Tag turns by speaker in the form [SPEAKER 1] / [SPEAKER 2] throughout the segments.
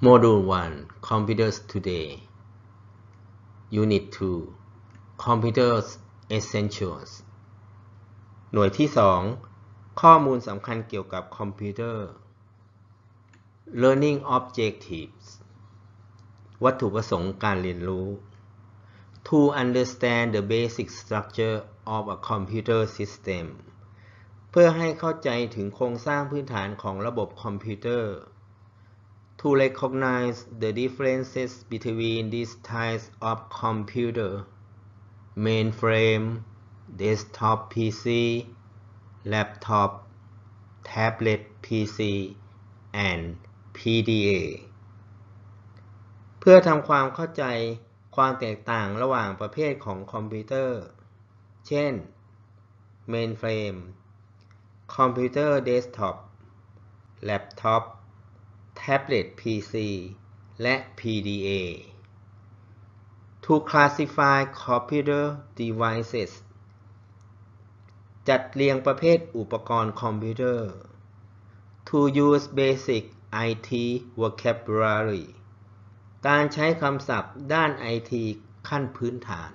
[SPEAKER 1] Module 1 Computers Today Unit 2 Computers Essentials หน่วยที่ 2 ข้อมูลสำคัญเกี่ยวกับคอมพิวเตอร์ Learning Objectives วัตถุประสงค์การเรียนรู้ To understand the basic structure of a computer system เพื่อให้เข้าใจถึงโครงสร้างพื้นฐานของระบบคอมพิวเตอร์ To recognize the differences between these types of computer, mainframe, desktop PC, laptop, tablet PC, and PDA เพื่อทำความเข้าใจความแตกต่างระหว่างประเภทของคอมพิวเตอร์ เช่น mainframe คอมพิวเตอร์เดสก์ท็อป laptop Tablet PC และ PDA To classify computer devices จัดเรียงประเภทอุปกรณ์คอมพิวเตอร์ To use basic IT vocabulary การใช้คำศัพท์ด้าน IT ขั้นพื้นฐาน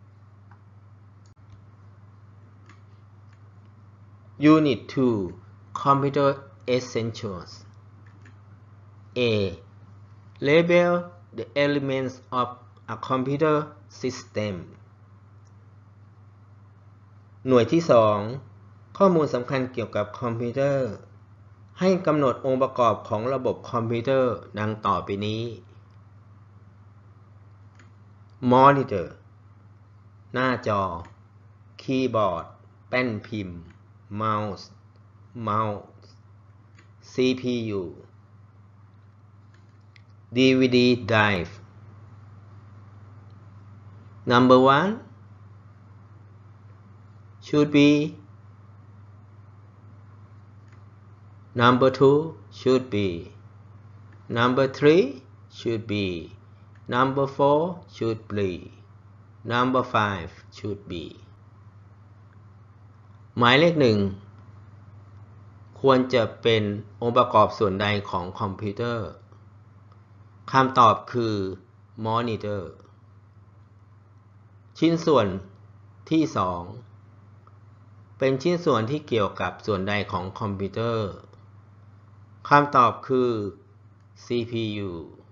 [SPEAKER 1] Unit 2 Computer Essentials A. Label the elements of a computer system หน่วยที่ 2 ข้อมูลสำคัญเกี่ยวกับคอมพิวเตอร์ให้กำหนดองค์ประกอบของระบบคอมพิวเตอร์ดังต่อไปนี้ Monitor หน้าจอ Keyboard แป้นพิมพ์ Mouse CPU DVD drive Number 1 should be Number 2 should be Number 3 should be Number 4 should be Number 5 should be หมายเลข 1 ควรจะเป็นองค์ประกอบส่วนใดของคอมพิวเตอร์คำตอบคือ Monitor ชิ้นส่วนที่ 2 เป็นชิ้นส่วนที่เกี่ยวกับส่วนใดของคอมพิวเตอร์คำตอบคือ CPU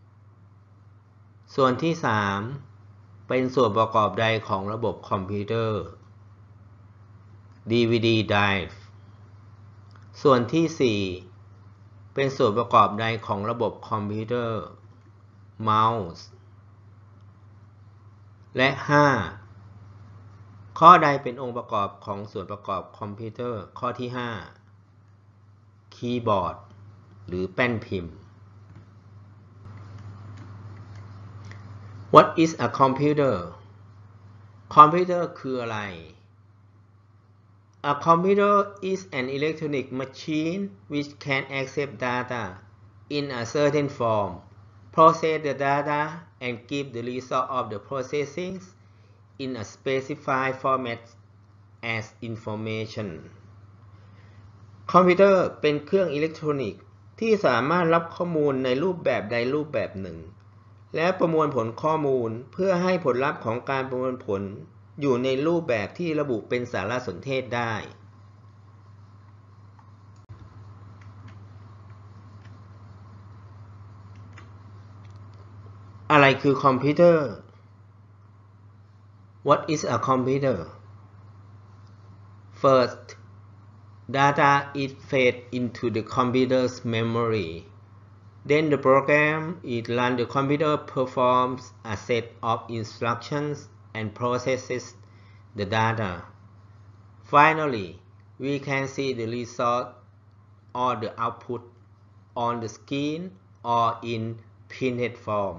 [SPEAKER 1] ส่วนที่ 3 เป็นส่วนประกอบใดของระบบคอมพิวเตอร์ DVD drive ส่วนที่ 4 เป็นส่วนประกอบใดของระบบคอมพิวเตอร์ Mouse และ 5 ข้อใดเป็นองค์ประกอบของส่วนประกอบคอมพิวเตอร์ข้อที่ 5 Keyboard หรือแป้นพิมพ์ What is a computer คอมพิวเตอร์คืออะไร A computer is an electronic machine which can accept data in a certain form, process the data, and give the result of the processing in a specified format as information คอมพิวเตอร์เป็นเครื่องอิเล็กทรอนิกส์ที่สามารถรับข้อมูลในรูปแบบใดรูปแบบหนึ่งและประมวลผลข้อมูลเพื่อให้ผลลัพธ์ของการประมวลผลอยู่ในรูปแบบที่ระบุเป็นสารสนเทศได้อะไรคือคอมพิวเตอร์ What is a computer? First, data is fed into the computer's memory. Then the program is run. The computer performs a set of instructions and processes the data. Finally, we can see the result or the output on the screen or in printed form.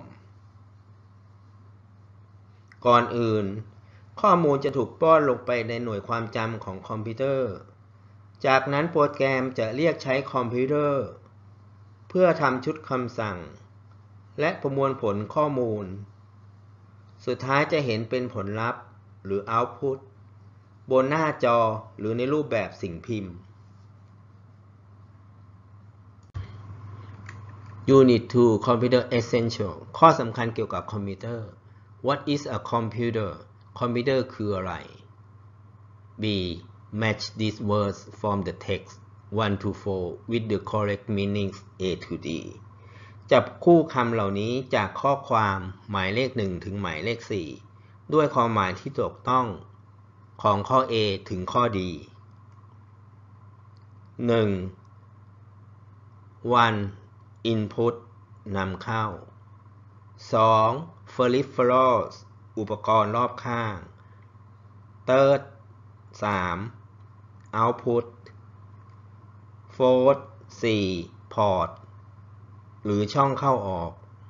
[SPEAKER 1] ก่อนอื่นข้อมูลจะถูกป้อนลงไปในหน่วยความจำของคอมพิวเตอร์จากนั้นโปรแกรมจะเรียกใช้คอมพิวเตอร์เพื่อทำชุดคำสั่งและประมวลผลข้อมูลสุดท้ายจะเห็นเป็นผลลัพธ์หรือ output บนหน้าจอหรือในรูปแบบสิ่งพิมพ์ Unit 2 Computer Essential ข้อสำคัญเกี่ยวกับคอมพิวเตอร์ What is a computer คอมพิวเตอร์คืออะไร B. Match these words from the text 1 to 4 with the correct meanings A to D จับคู่คำเหล่านี้จากข้อความหมายเลข1ถึงหมายเลข4ด้วยความหมายที่ถูกต้องของข้อ A ถึงข้อ D 1. Input นำเข้า 2. Peripherals อุปกรณ์รอบข้าง Third 3. Output 4. 4. Port หรือช่องเข้าออก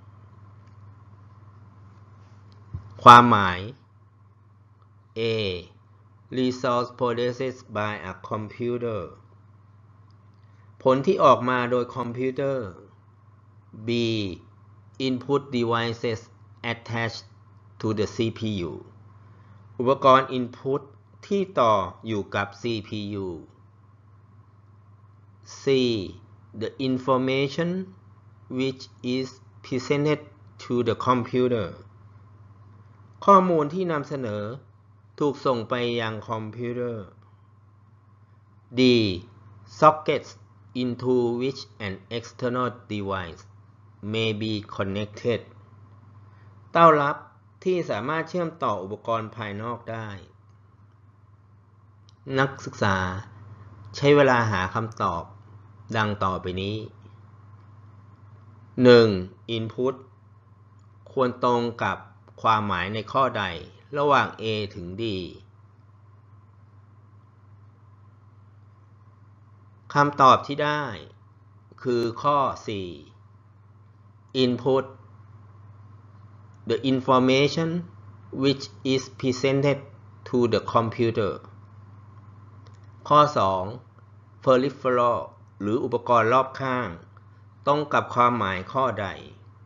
[SPEAKER 1] ความหมาย A. Resource processed by a computer ผลที่ออกมาโดยคอมพิวเตอร์ B. Input devices attached to the CPU อุปกรณ์ Input ที่ต่ออยู่กับ CPU C. The information which is presented to the computer ข้อมูลที่นำเสนอถูกส่งไปยังคอมพิวเตอร์ D. Sockets into which an external device may be connected เต้ารับที่สามารถเชื่อมต่ออุปกรณ์ภายนอกได้ นักศึกษาใช้เวลาหาคำตอบดังต่อไปนี้ 1. Input ควรตรงกับความหมายในข้อใดระหว่าง A ถึง D คำตอบที่ได้คือข้อ 4. Input the information which is presented to the computer ข้อ 2. Peripheral หรืออุปกรณ์รอบข้างตรงกับความหมายข้อใด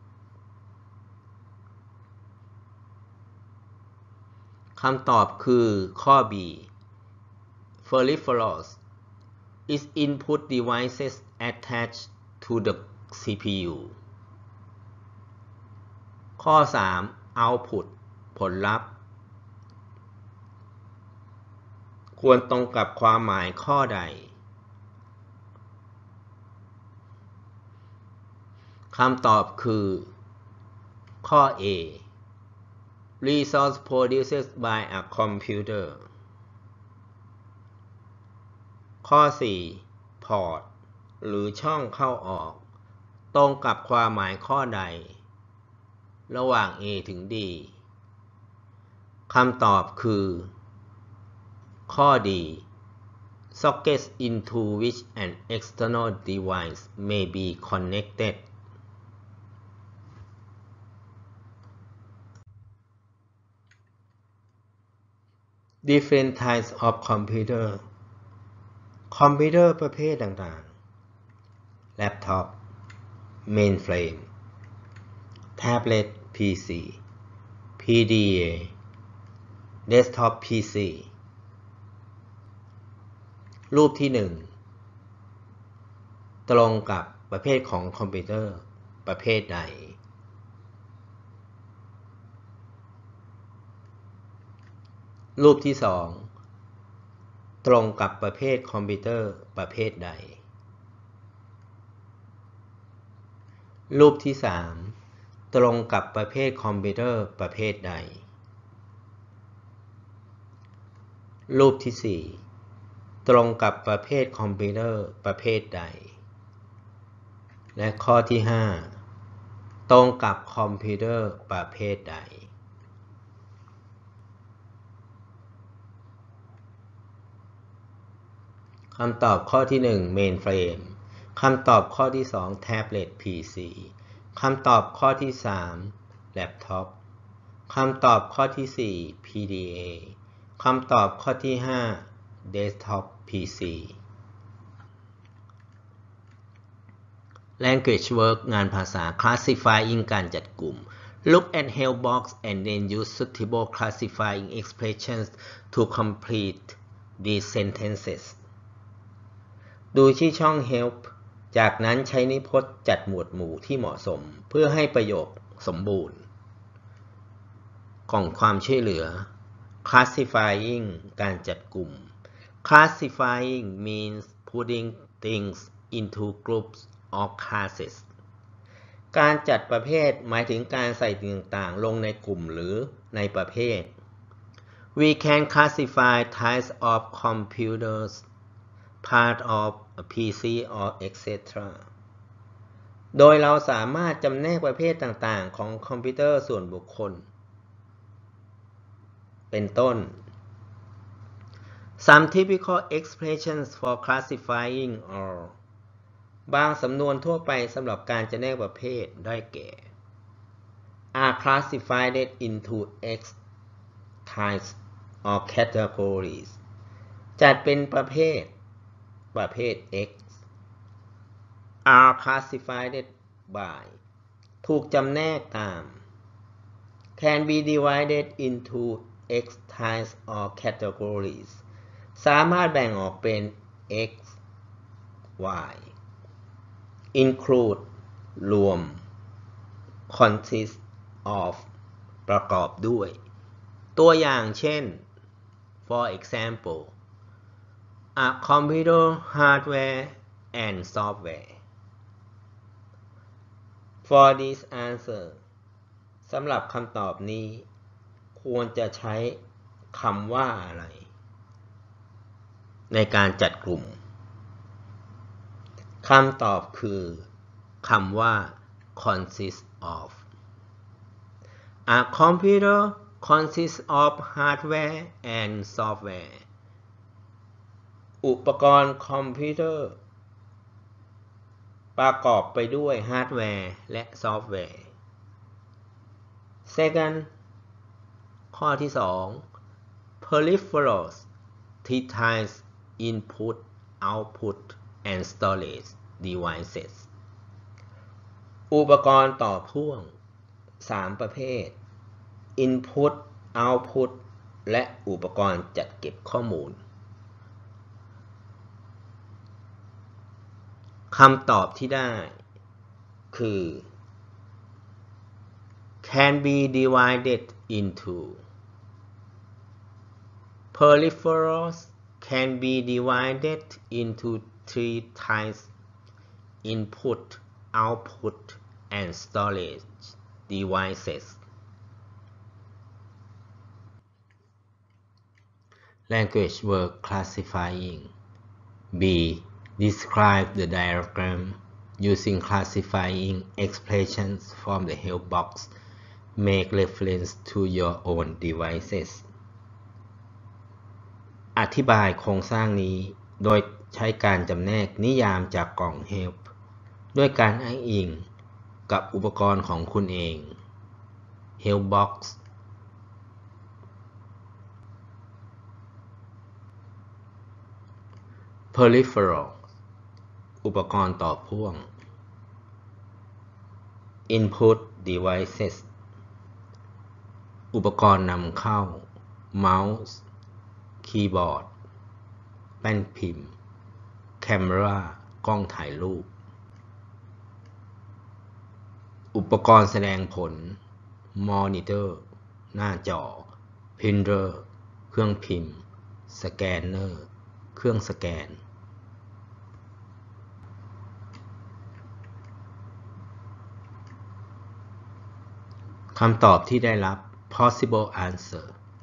[SPEAKER 1] คำตอบคือข้อ B. Peripherals is input devices attached to the CPU ข้อ 3. Output ผลลัพธ์ควรตรงกับความหมายข้อใดคำตอบคือข้อ A. Resource produced by a computer ข้อ 4. Port หรือช่องเข้าออกตรงกับความหมายข้อใดระหว่าง A ถึง D คำตอบคือข้อ D. Sockets into which an external device may be connected Different types of computer คอมพิวเตอร์ประเภทต่างๆ Laptop Mainframe Tablet PC PDA Desktop PC รูปที่ 1 ตรงกับประเภทของคอมพิวเตอร์ประเภทใดรูปที่ 2 ตรงกับประเภทคอมพิวเตอร์ประเภทใดรูปที่ 3 ตรงกับประเภทคอมพิวเตอร์ประเภทใดรูปที่ 4 ตรงกับประเภทคอมพิวเตอร์ประเภทใดและข้อที่ 5 ตรงกับคอมพิวเตอร์ประเภทใดคำตอบข้อที่ 1 Mainframe คำตอบข้อที่ 2 Tablet PC คำตอบข้อที่ 3 Laptop คำตอบข้อที่ 4 PDA คำตอบข้อที่ 5 Desktop PC Language Work งานภาษา Classifying การจัดกลุ่ม Look at help box and then use suitable classifying expressions to complete these sentences ดูที่ช่อง Help จากนั้นใช้นิพจน์จัดหมวดหมู่ที่เหมาะสมเพื่อให้ประโยคสมบูรณ์กล่องความช่วยเหลือ classifying การจัดกลุ่ม classifying means putting things into groups or classes การจัดประเภทหมายถึงการใส่สิ่งต่างๆลงในกลุ่มหรือในประเภท We can classify types of computers, part of a PC or etc. โดยเราสามารถจำแนกประเภทต่างๆของคอมพิวเตอร์ส่วนบุคคลเป็นต้น Some typical expressions for classifying are บางสำนวนทั่วไปสำหรับการจำแนกประเภทได้แก่ are classified into X types or categories จัดเป็นประเภทX are classified by ถูกจำแนกตาม can be divided into X types or categories สามารถแบ่งออกเป็น X Y include รวม consist of ประกอบด้วยตัวอย่างเช่น for example a computer hardware and software for this answer สำหรับคำตอบนี้ควรจะใช้คำว่าอะไรในการจัดกลุ่มคำตอบคือคำว่า consist of A computer consists of hardware and software อุปกรณ์คอมพิวเตอร์ประกอบไปด้วยฮาร์ดแวร์และซอฟต์แวร์ Second ข้อที่ 2 Peripherals types input output and storage devices อุปกรณ์ต่อพ่วง3ประเภท Input Output และอุปกรณ์จัดเก็บข้อมูลคำตอบที่ได้คือ can be divided into Peripherals can be divided into 3 types input output and storage devices Language word classifying B. Describe the diagram using classifying expressions from the help box. Make reference to your own devices. อธิบายโครงสร้างนี้โดยใช้การจำแนกนิยามจากกล่อง Help ด้วยการอ้างอิงกับอุปกรณ์ของคุณเอง Help box Peripheral อุปกรณ์ต่อพ่วง Input devices อุปกรณ์นำเข้า Mouse คีย์บอร์ดแป้นพิมพ์ Camera กล้องถ่ายรูปอุปกรณ์แสดงผล Monitor หน้าจอ Printer เครื่องพิมพ์ Scanner เครื่องสแกนคำตอบที่ได้รับ possible answer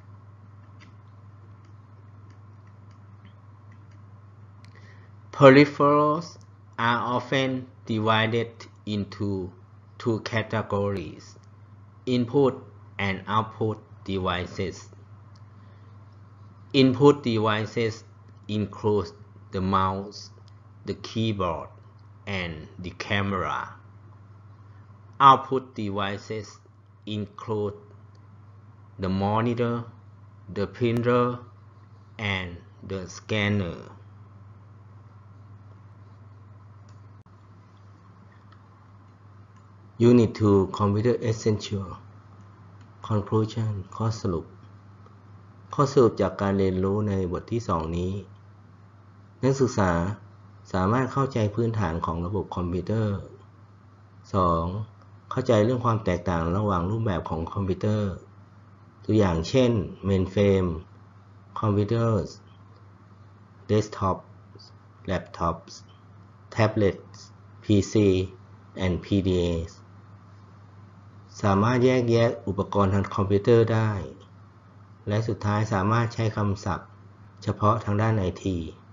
[SPEAKER 1] Peripherals are often divided into 2 categories input and output devices input devices include the mouse the keyboard and the camera output devices include the monitor, the printer, and the scanner. Unit 2 Computer Essential Conclusion ข้อสรุปจากการเรียนรู้ในบทที่ 2 นี้นักศึกษาสามารถเข้าใจพื้นฐานของระบบคอมพิวเตอร์ 2. เข้าใจเรื่องความแตกต่างระหว่างรูปแบบของคอมพิวเตอร์ ตัวอย่างเช่น Mainframe Computers Desktops Laptops Tablets PC and PDAs สามารถแยกแยะอุปกรณ์ทางคอมพิวเตอร์ได้ และสุดท้ายสามารถใช้คำศัพท์เฉพาะทางด้าน IT